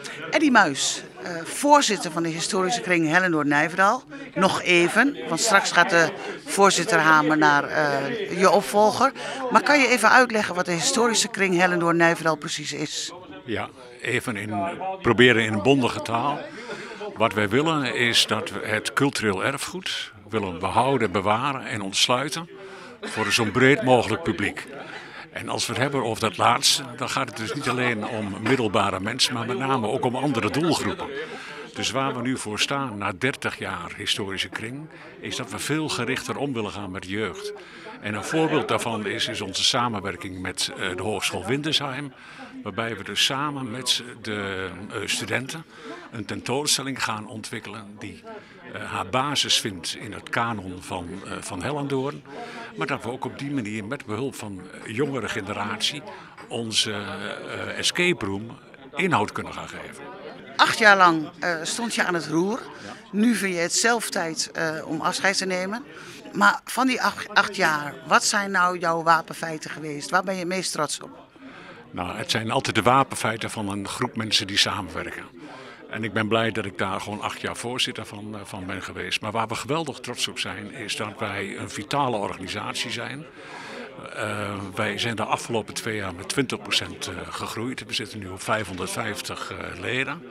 Eddy Muis, voorzitter van de historische kring Hellendoorn-Nijverdal. Nog even, want straks gaat de voorzitter hamer naar je opvolger. Maar kan je even uitleggen wat de historische kring Hellendoorn-Nijverdal precies is? Ja, even proberen in een bondige taal. Wat wij willen is dat we het cultureel erfgoed willen behouden, bewaren en ontsluiten voor een zo breed mogelijk publiek. En als we het hebben over dat laatste, dan gaat het dus niet alleen om middelbare mensen, maar met name ook om andere doelgroepen. Dus waar we nu voor staan na 30 jaar historische kring, is dat we veel gerichter om willen gaan met de jeugd. En een voorbeeld daarvan is onze samenwerking met de Hogeschool Windesheim, waarbij we dus samen met de studenten een tentoonstelling gaan ontwikkelen die haar basis vindt in het kanon van Hellendoorn. Maar dat we ook op die manier met behulp van jongere generatie onze escape room inhoud kunnen gaan geven. 8 jaar lang stond je aan het roer. Nu vind je het zelf tijd om afscheid te nemen. Maar van die 8 jaar, wat zijn nou jouw wapenfeiten geweest? Waar ben je het meest trots op? Nou, het zijn altijd de wapenfeiten van een groep mensen die samenwerken. En ik ben blij dat ik daar gewoon 8 jaar voorzitter van ben geweest. Maar waar we geweldig trots op zijn, is dat wij een vitale organisatie zijn. Wij zijn de afgelopen 2 jaar met 20% gegroeid. We zitten nu op 550 leden.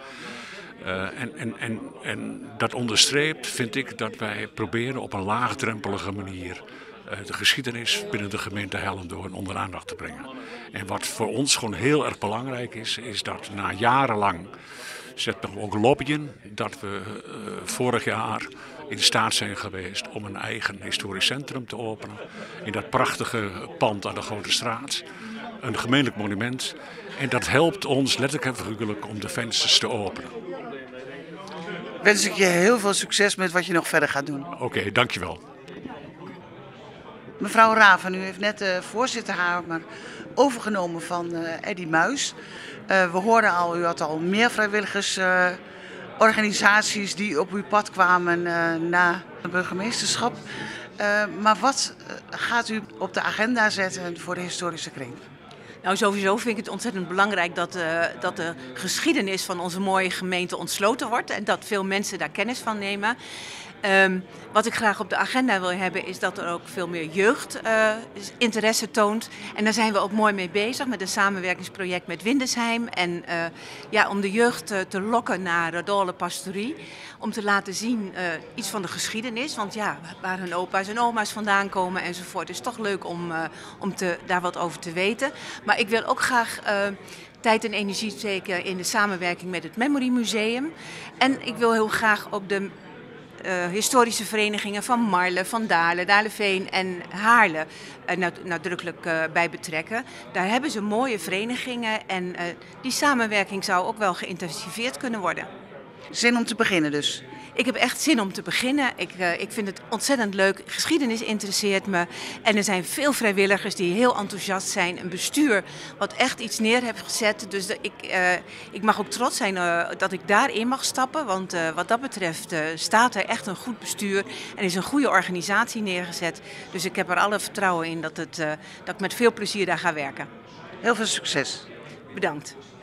En dat onderstreept, vind ik, dat wij proberen op een laagdrempelige manier de geschiedenis binnen de gemeente Hellendoorn onder aandacht te brengen. En wat voor ons gewoon heel erg belangrijk is dat na jarenlang zetten we ook lobbyen, dat we vorig jaar in staat zijn geweest om een eigen historisch centrum te openen. In dat prachtige pand aan de Grote Straat. Een gemeentelijk monument. En dat helpt ons letterlijk en figuurlijk om de vensters te openen. Wens ik je heel veel succes met wat je nog verder gaat doen. Oké, dankjewel. Mevrouw Raven, u heeft net de voorzitterhamer overgenomen van Eddy Muis. We hoorden al, u had al meer vrijwilligersorganisaties die op uw pad kwamen na het burgemeesterschap. Maar wat gaat u op de agenda zetten voor de historische kring? Nou, sowieso vind ik het ontzettend belangrijk dat de geschiedenis van onze mooie gemeente ontsloten wordt en dat veel mensen daar kennis van nemen. Wat ik graag op de agenda wil hebben is dat er ook veel meer jeugd interesse toont. En daar zijn we ook mooi mee bezig met een samenwerkingsproject met Windesheim. En om de jeugd te lokken naar Dole Pastorie. Om te laten zien iets van de geschiedenis. Want ja, waar hun opa's en oma's vandaan komen enzovoort. Het is toch leuk om daar wat over te weten. Maar ik wil ook graag tijd en energie steken in de samenwerking met het Memory Museum. En ik wil heel graag ook de historische verenigingen van Marle, van Dale, Daleveen en Haarle nadrukkelijk bij betrekken. Daar hebben ze mooie verenigingen en die samenwerking zou ook wel geïntensiveerd kunnen worden. Zin om te beginnen dus? Ik heb echt zin om te beginnen. Ik vind het ontzettend leuk. Geschiedenis interesseert me. En er zijn veel vrijwilligers die heel enthousiast zijn. Een bestuur wat echt iets neer heeft gezet. Dus ik mag ook trots zijn dat ik daarin mag stappen. Want wat dat betreft staat er echt een goed bestuur. En is een goede organisatie neergezet. Dus ik heb er alle vertrouwen in dat ik met veel plezier daar ga werken. Heel veel succes. Bedankt.